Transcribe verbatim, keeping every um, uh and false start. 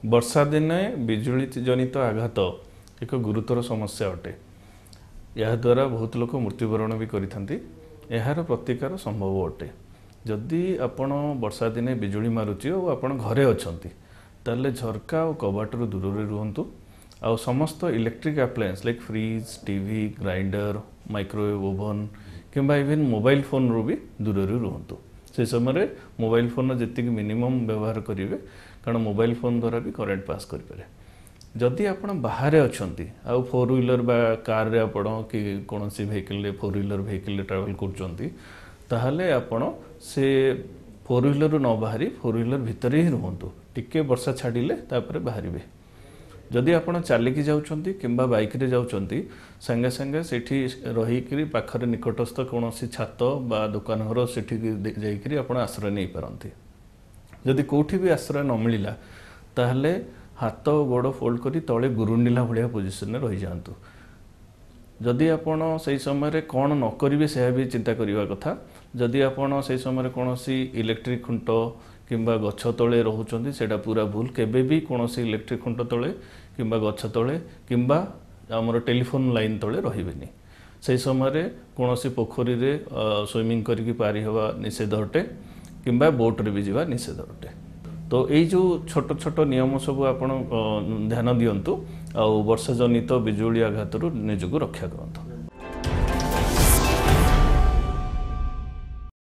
वर्षा दिने बिजुली जनित आघात एक गुरुतर समस्या अटे। यह द्वारा बहुत लोक मृत्युवरण भी करिथांती। यार प्रतिकार संभव अटे। जदि आपण वर्षा दिने बिजुली मारुची और आपण घरे अछंती ताले झरका और कबाटर दूर रुहंतु। आ समस्त electric appliance like fridge, TV, grinder, microwave oven किंबा इवन मोबाइल फोन रू भी दूर रुहंतु। से समय मोबाइल फोन जी मिनिमम व्यवहार करेंगे कारण मोबाइल फोन द्वारा भी करेंट पास करें। जदि आप बाहर अच्छा आउ फोर व्हीलर बा कार रे आपण कि कौन सी vehicle four wheeler vehicle travel करते आपण से फोर व्हीलर न बाहरी फोर व्हीलर भितर ही रुहतु। टिके वर्षा छाड़िले तापर बाहर। जदि आप चलिकी जाउछंती किंबा बाइक रे जाउछंती संगे संगे सेठी रही पाखरे निकटस्थ कौन सी छात बा दुकान घर सेठी जाइकरी आपण आश्रय नहीं पारंती। जदि कोठी भी आश्रय न मिलला ताहले हाथ गोड़ फोल्ड करी तले गुरुंडिला भाया पोजिशन रही जातु। जदि आपण से समय कौन न करेंगे से भी चिंता करने कथा। जदि आपण से समय कौन सी इलेक्ट्रिक खुंट किंबा गछ तले रोचंती सेटा पूरा भूल। केबे भी कौन सी इलेक्ट्रिक खुंट तले किंबा गछ तले किंबा आमर टेलीफोन लाइन तले रहिबेनी। से समय कौन सी पोखरी रे स्विमिंग करके पारी हवा निषेध अटे किंबा बोट रे भी जावा निषेध अटे। तो यही जो छोट छोट नियम सब आपण ध्यान दियंतु आ वर्षा जनित बिजुली आघात निजको रक्षा करंतु।